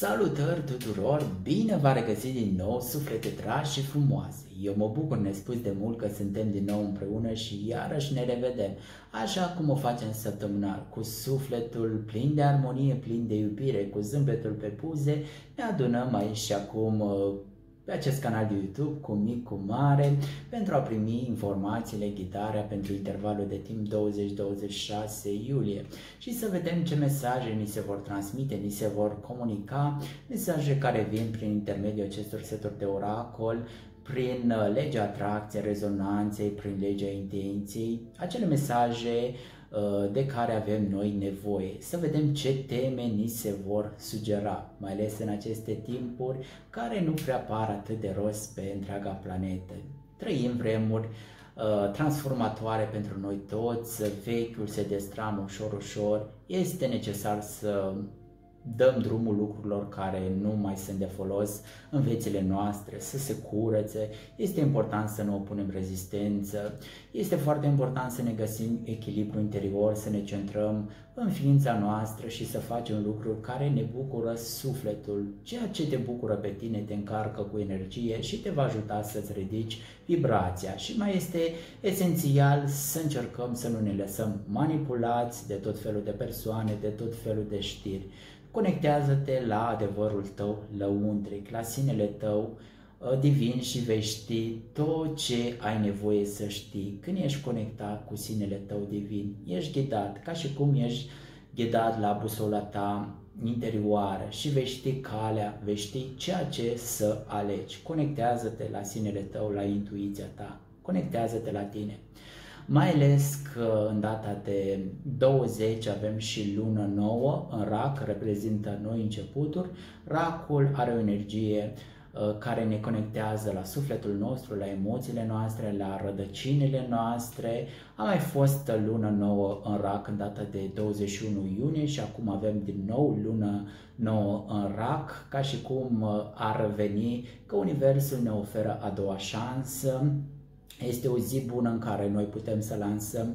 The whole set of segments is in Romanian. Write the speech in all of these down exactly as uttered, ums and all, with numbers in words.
Salutări tuturor! Bine v-a regăsit din nou, suflete dragi și frumoase! Eu mă bucur nespus de mult că suntem din nou împreună și iarăși ne revedem, așa cum o facem săptămânal, cu sufletul plin de armonie, plin de iubire, cu zâmbetul pe buze. Ne adunăm aici și acum pe acest canal de YouTube, cu mic, cu mare, pentru a primi informațiile, ghidarea pentru intervalul de timp douăzeci douăzeci și șase iulie și să vedem ce mesaje ni se vor transmite, ni se vor comunica, mesaje care vin prin intermediul acestor seturi de oracol, prin legea atracției, rezonanței, prin legea intenției, acele mesaje de care avem noi nevoie, să vedem ce teme ni se vor sugera, mai ales în aceste timpuri care nu prea par atât de rost pe întreaga planetă. Trăim vremuri uh, transformatoare pentru noi toți, vechiul se destramă ușor, ușor, este necesar să dăm drumul lucrurilor care nu mai sunt de folos în viețile noastre, să se curățe. Este important să nu opunem rezistență, este foarte important să ne găsim echilibru interior, să ne centrăm în ființa noastră și să facem lucruri care ne bucură sufletul. Ceea ce te bucură pe tine te încarcă cu energie și te va ajuta să-ți ridici vibrația. Și mai este esențial să încercăm să nu ne lăsăm manipulați de tot felul de persoane, de tot felul de știri. Conectează-te la adevărul tău lăuntric, la sinele tău divin și vei ști tot ce ai nevoie să știi. Când ești conectat cu sinele tău divin, ești ghidat, ca și cum ești ghidat la busola ta interioară și vei ști calea, vei ști ceea ce să alegi. Conectează-te la sinele tău, la intuiția ta, conectează-te la tine. Mai ales că în data de douăzeci avem și lună nouă în rac, reprezintă noi începuturi. Racul are o energie uh, care ne conectează la sufletul nostru, la emoțiile noastre, la rădăcinile noastre. A mai fost lună nouă în rac în data de douăzeci și unu iunie și acum avem din nou lună nouă în rac, ca și cum uh, ar veni că Universul ne oferă a doua șansă. Este o zi bună în care noi putem să lansăm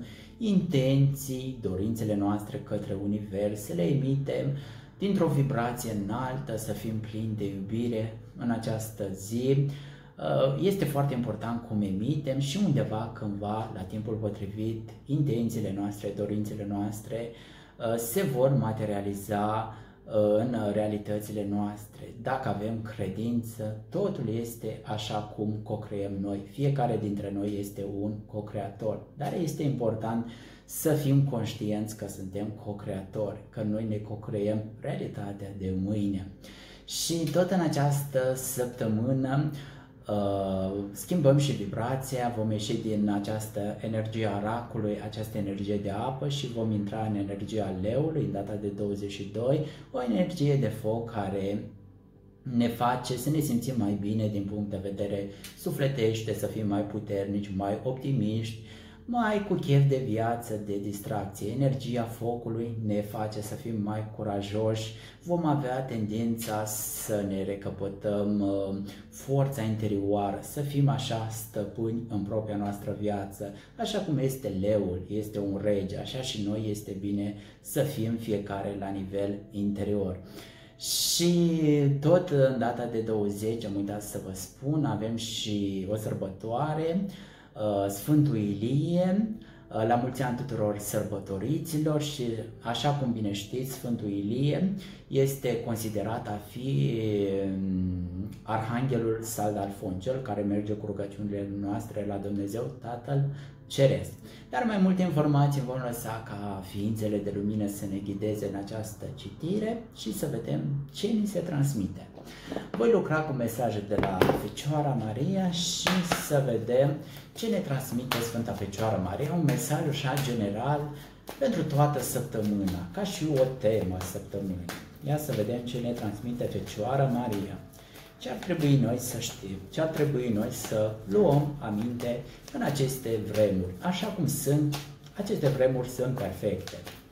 intenții, dorințele noastre către univers, să le emitem dintr-o vibrație înaltă, să fim plini de iubire în această zi. Este foarte important cum emitem și undeva, cândva, la timpul potrivit, intențiile noastre, dorințele noastre se vor materializa în realitățile noastre. Dacă avem credință, totul este așa cum co-creăm noi. Fiecare dintre noi este un co-creator, dar este important să fim conștienți că suntem co-creatori, că noi ne co-creăm realitatea de mâine. Și tot în această săptămână Uh, schimbăm și vibrația, vom ieși din această energie a racului, această energie de apă și vom intra în energia leului în data de douăzeci și doi, o energie de foc care ne face să ne simțim mai bine din punct de vedere sufletește, să fim mai puternici, mai optimiști, mai cu chef de viață, de distracție. Energia focului ne face să fim mai curajoși, vom avea tendința să ne recăpătăm uh, forța interioară, să fim așa stăpâni în propria noastră viață. Așa cum este leul, este un rege, așa și noi este bine să fim fiecare la nivel interior. Și tot în data de douăzeci, am uitat să vă spun, avem și o sărbătoare, Sfântul Ilie, la mulți ani tuturor sărbătoriților și așa cum bine știți, Sfântul Ilie este considerat a fi Arhanghelul Saldalfon, cel care merge cu rugăciunile noastre la Dumnezeu Tatăl Ceresc. Dar mai multe informații vom lăsa ca ființele de lumină să ne ghideze în această citire și să vedem ce ni se transmite. Voi lucra cu mesaje de la Fecioara Maria și să vedem ce ne transmite Sfânta Fecioară Maria, un mesaj așa general pentru toată săptămâna, ca și o temă săptămânii. Ia să vedem ce ne transmite Fecioara Maria. Ce ar trebui noi să știm, ce ar trebui noi să luăm aminte în aceste vremuri. Așa cum sunt, aceste vremuri sunt perfecte.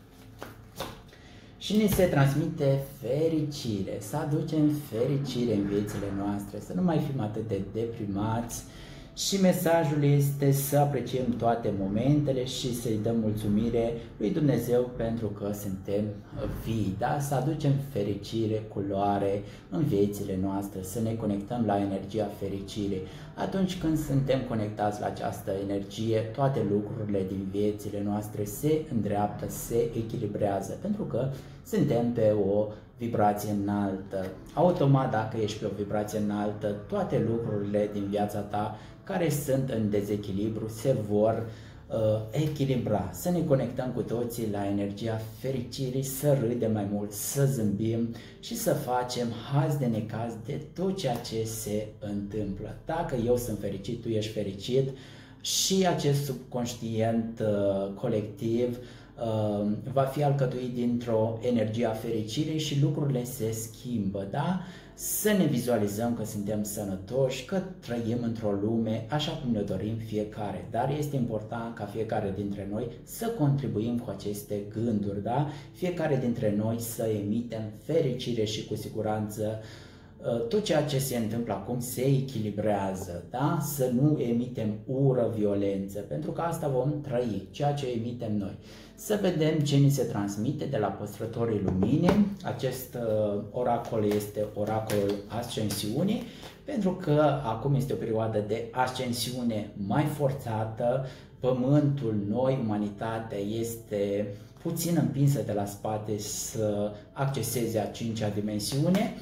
Și ni se transmite fericire, să aducem fericire în viețile noastre, să nu mai fim atât de deprimați Și mesajul este să apreciem toate momentele și să-i dăm mulțumire lui Dumnezeu pentru că suntem vii, da? Să aducem fericire, culoare în viețile noastre, să ne conectăm la energia fericirii. Atunci când suntem conectați la această energie, toate lucrurile din viețile noastre se îndreaptă, se echilibrează, pentru că suntem pe o vibrație înaltă. Automat, dacă ești pe o vibrație înaltă, toate lucrurile din viața ta care sunt în dezechilibru se vor uh, echilibra. Să ne conectăm cu toții la energia fericirii, să râdem mai mult, să zâmbim și să facem haz de necaz de tot ceea ce se întâmplă. Dacă eu sunt fericit, tu ești fericit și acest subconștient uh, colectiv uh, va fi alcătuit dintr-o energie a fericirii și lucrurile se schimbă, da? Să ne vizualizăm că suntem sănătoși, că trăim într-o lume așa cum ne dorim fiecare, dar este important ca fiecare dintre noi să contribuim cu aceste gânduri, da? Fiecare dintre noi să emitem fericire și cu siguranță tot ceea ce se întâmplă acum se echilibrează, da? Să nu emitem ură, violență, pentru că asta vom trăi, ceea ce emitem noi. Să vedem ce ni se transmite de la Păstrătorii Luminii. Acest uh, oracol este oracolul Ascensiunii, pentru că acum este o perioadă de ascensiune mai forțată, Pământul, noi, umanitatea, este puțin împinsă de la spate să acceseze a cincea dimensiune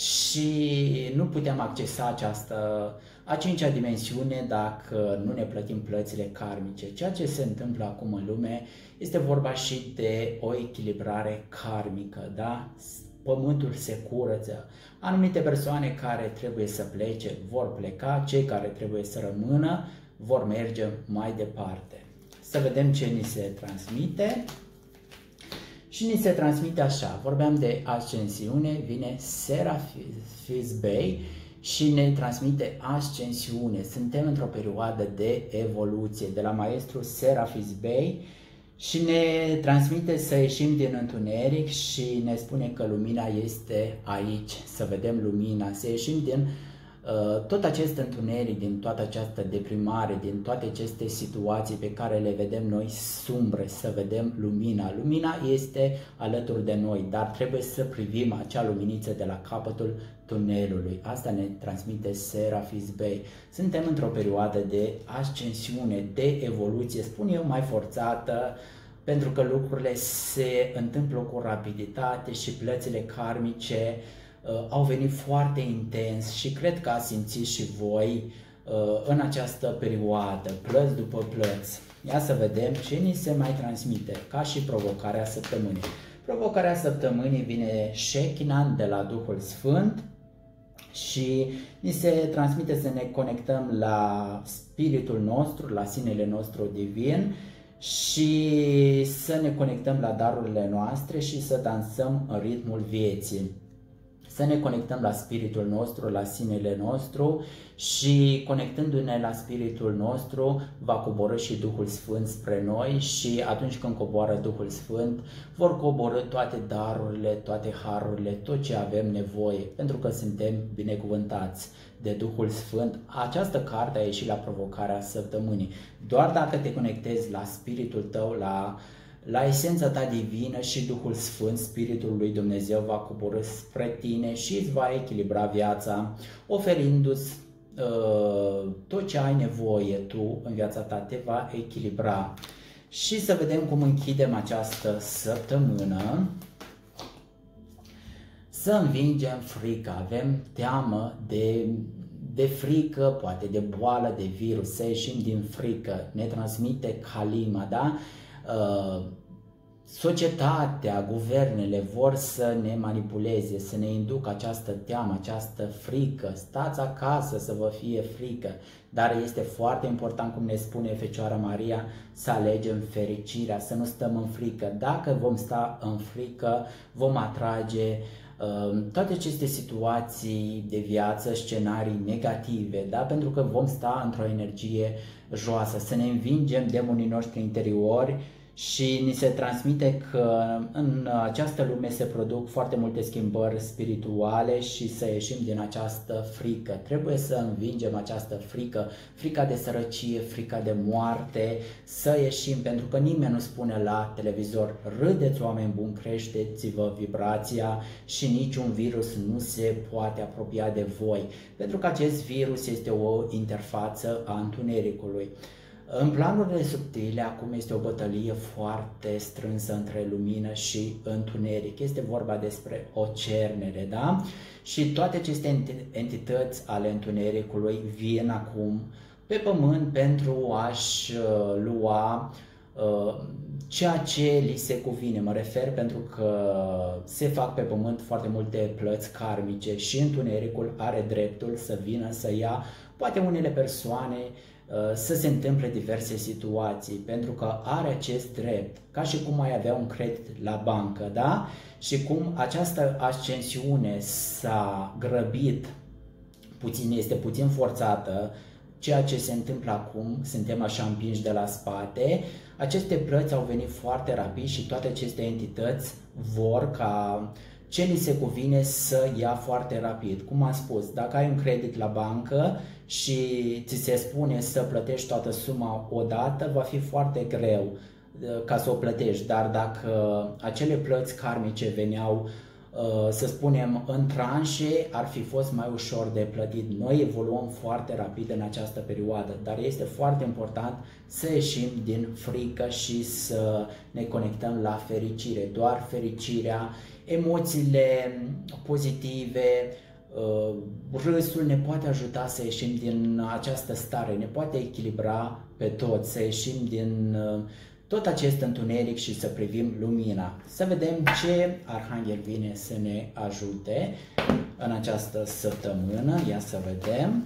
și nu putem accesa această a cincea dimensiune dacă nu ne plătim plățile karmice. Ceea ce se întâmplă acum în lume este vorba și de o echilibrare karmică, da? Pământul se curăță. Anumite persoane care trebuie să plece vor pleca, cei care trebuie să rămână vor merge mai departe. Să vedem ce ni se transmite. Și ni se transmite așa, vorbeam de ascensiune, vine Serafis Bey și ne transmite ascensiune. Suntem într-o perioadă de evoluție de la maestru Serafis Bey și ne transmite să ieșim din întuneric și ne spune că lumina este aici, să vedem lumina, să ieșim din uh, tot acest întuneric, din toată această deprimare, din toate aceste situații pe care le vedem noi sumbre, să vedem lumina. Lumina este alături de noi, dar trebuie să privim acea luminiță de la capătul tunelului. Asta ne transmite Serafis Bey. Suntem într-o perioadă de ascensiune, de evoluție, spun eu, mai forțată, pentru că lucrurile se întâmplă cu rapiditate și plățile karmice uh, au venit foarte intens și cred că ați simțit și voi uh, în această perioadă, plăți după plăți. Ia să vedem ce ni se mai transmite, ca și provocarea săptămânii. Provocarea săptămânii vine Shekinah de la Duhul Sfânt și ni se transmite să ne conectăm la spiritul nostru, la sinele nostru divin și să ne conectăm la darurile noastre și să dansăm în ritmul vieții. Să ne conectăm la spiritul nostru, la sinele nostru și conectându-ne la spiritul nostru va coborî și Duhul Sfânt spre noi și atunci când coboară Duhul Sfânt vor coborî toate darurile, toate harurile, tot ce avem nevoie, pentru că suntem binecuvântați de Duhul Sfânt. Această carte a ieșit la provocarea săptămânii. Doar dacă te conectezi la spiritul tău, la La esența ta divină și Duhul Sfânt, Spiritul lui Dumnezeu va coborî spre tine și îți va echilibra viața, oferindu-ți uh, tot ce ai nevoie tu în viața ta, te va echilibra. Și să vedem cum închidem această săptămână. Să învingem frica, avem teamă de, de frică, poate de boală, de virus, să ieșim din frică, ne transmite Kalima, da? Uh, societatea, guvernele vor să ne manipuleze, să ne inducă această teamă, această frică. Stați acasă să vă fie frică, dar este foarte important, cum ne spune Fecioara Maria, să alegem fericirea, să nu stăm în frică. Dacă vom sta în frică, vom atrage uh, toate aceste situații de viață, scenarii negative, da? Pentru că vom sta într-o energie joasă, să ne învingem demonii noștri interiori Și ni se transmite că în această lume se produc foarte multe schimbări spirituale și să ieșim din această frică. Trebuie să învingem această frică, frica de sărăcie, frica de moarte, să ieșim, pentru că nimeni nu spune la televizor: râdeți, oameni buni, creșteți-vă vibrația și niciun virus nu se poate apropia de voi, pentru că acest virus este o interfață a întunericului. În planurile subtile, acum este o bătălie foarte strânsă între lumină și întuneric. Este vorba despre o cernere, da? Și toate aceste entități ale întunericului vin acum pe pământ pentru a-și uh, lua uh, ceea ce li se cuvine. Mă refer pentru că se fac pe pământ foarte multe plăți karmice și întunericul are dreptul să vină să ia, poate unele persoane, să se întâmple diverse situații, pentru că are acest drept, ca și cum ai avea un credit la bancă, da? Și cum această ascensiune s-a grăbit, puțin, este puțin forțată, ceea ce se întâmplă acum, suntem așa împinși de la spate, aceste plăți au venit foarte rapid și toate aceste entități vor ca ce li se cuvine să ia foarte rapid. Cum am spus, dacă ai un credit la bancă și ți se spune să plătești toată suma odată, va fi foarte greu ca să o plătești, dar dacă acele plăți karmice veneau, să spunem, în tranșe, ar fi fost mai ușor de plătit. Noi evoluăm foarte rapid în această perioadă, dar este foarte important să ieșim din frică și să ne conectăm la fericire. Doar fericirea, emoțiile pozitive, râsul ne poate ajuta să ieșim din această stare, ne poate echilibra pe toți, să ieșim din tot acest întuneric și să privim lumina. Să vedem ce arhanghel vine să ne ajute în această săptămână. Ia să vedem.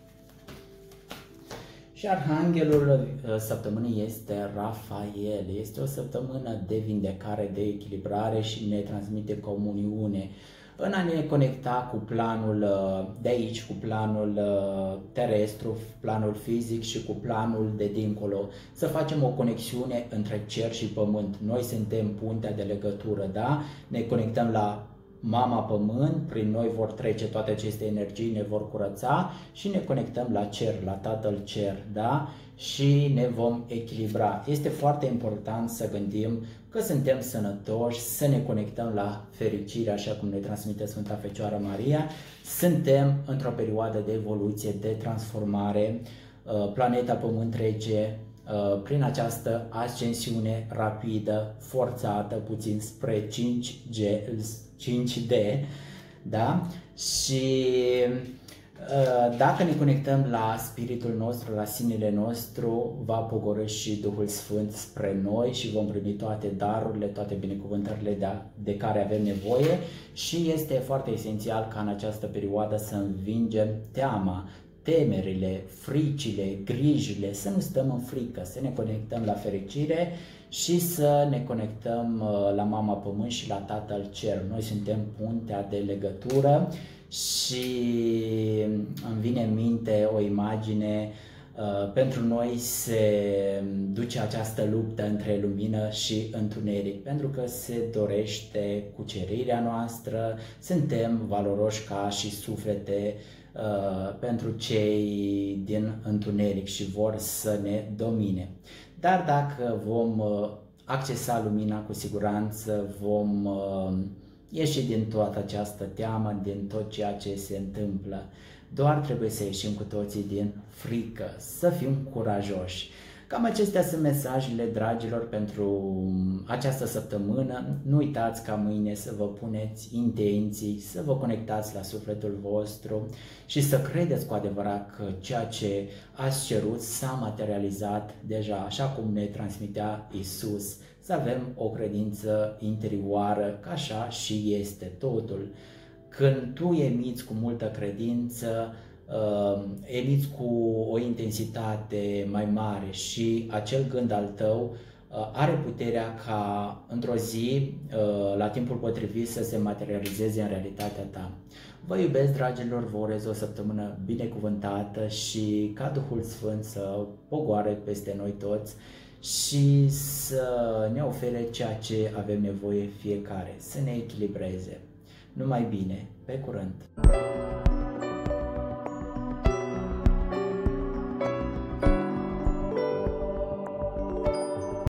Și arhanghelul săptămânii este Rafael. Este o săptămână de vindecare, de echilibrare și ne transmite comuniune în a ne conecta cu planul de aici, cu planul terestru, planul fizic și cu planul de dincolo. Să facem o conexiune între cer și pământ. Noi suntem puntea de legătură, da? Ne conectăm la Mama Pământ, prin noi vor trece toate aceste energii, ne vor curăța și ne conectăm la cer, la Tatăl Cer, da? Și ne vom echilibra. Este foarte important să gândim că suntem sănătoși, să ne conectăm la fericire, așa cum ne transmite Sfânta Fecioară Maria. Suntem într-o perioadă de evoluție, de transformare. Planeta Pământ trece prin această ascensiune rapidă, forțată, puțin spre cinci G, cinci D, da? Și dacă ne conectăm la spiritul nostru, la sinele nostru, va pogorî și Duhul Sfânt spre noi și vom primi toate darurile, toate binecuvântările de, de care avem nevoie și este foarte esențial ca în această perioadă să învingem teama, temerile, fricile, grijile, să nu stăm în frică, să ne conectăm la fericire și să ne conectăm la Mama Pământ și la Tatăl Cer. Noi suntem puntea de legătură și îmi vine în minte o imagine. Pentru noi se duce această luptă între lumină și întuneric, pentru că se dorește cucerirea noastră, suntem valoroși ca și suflete pentru cei din întuneric și vor să ne domine. Dar dacă vom accesa lumina, cu siguranță vom ieși din toată această teamă, din tot ceea ce se întâmplă. Doar trebuie să ieșim cu toții din frică, să fim curajoși. Cam acestea sunt mesajele, dragilor, pentru această săptămână. Nu uitați ca mâine să vă puneți intenții, să vă conectați la sufletul vostru și să credeți cu adevărat că ceea ce ați cerut s-a materializat deja, așa cum ne transmitea Isus. Să avem o credință interioară, că așa și este totul. Când tu emiți cu multă credință, uh, emiți cu o intensitate mai mare și acel gând al tău uh, are puterea ca într-o zi, uh, la timpul potrivit, să se materializeze în realitatea ta. Vă iubesc, dragilor, vă urez o săptămână binecuvântată și ca Duhul Sfânt să pogoare peste noi toți și să ne ofere ceea ce avem nevoie fiecare, să ne echilibreze. Numai bine, pe curând!